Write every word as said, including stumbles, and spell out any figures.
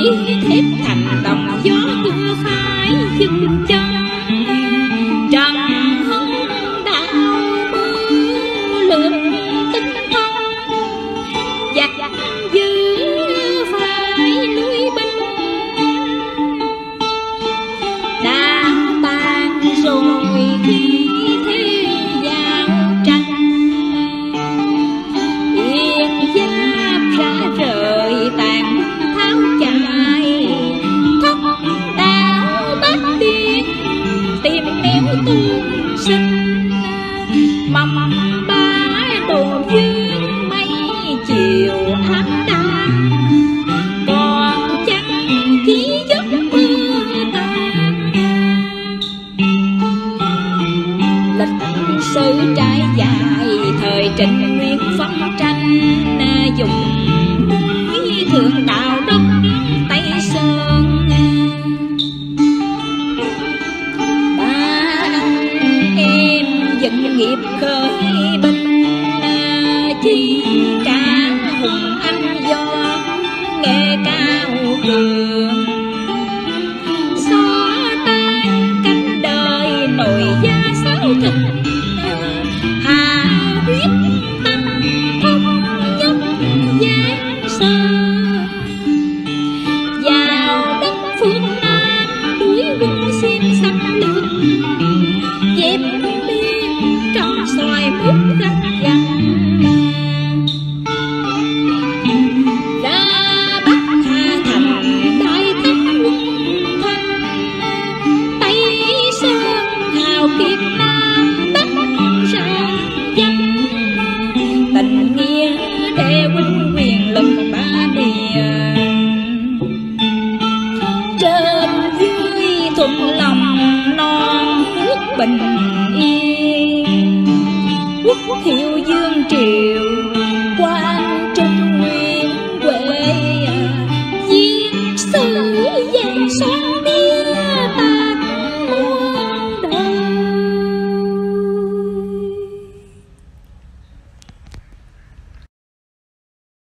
thép thành đồng gió chưa phai dừng chân. Trần hưng đạo mưa lượm tinh thông, giặc dữ phải núi binh. Đã tan rồi khi thế giao tranh, yên giáp ra rời tàn tháo chạy. Thất đạo bắt tiên tìm nẻo tương sinh, mầm ba đồ dương mây chiều ám đạm. Còn chẳng chỉ giấc mưa tàn, lịch sử trải dài thời Trịnh Nguyên phân tranh. Dùng núi thượng đạo đất Tây Sơn, ba anh em dựng nghiệp khởi binh. Chi cả hùng anh do nghệ cao cường, xóa tan cánh đời nổi da sáu thịt. Hà huyết tâm thống nhất giang sơn, vào đất phương Nam đuổi quân xiêm xâm lược. Dẹp biên trong xoài mút gắt gành, ra Bắc Hà Thành đại thắng quân thanh. Tây Sơn hào kiệt Nam Bắc ra danh, tình nghĩa để huynh quyền lực ba miền. Trên dưới thuận lòng non nước bình yên, quốc hiệu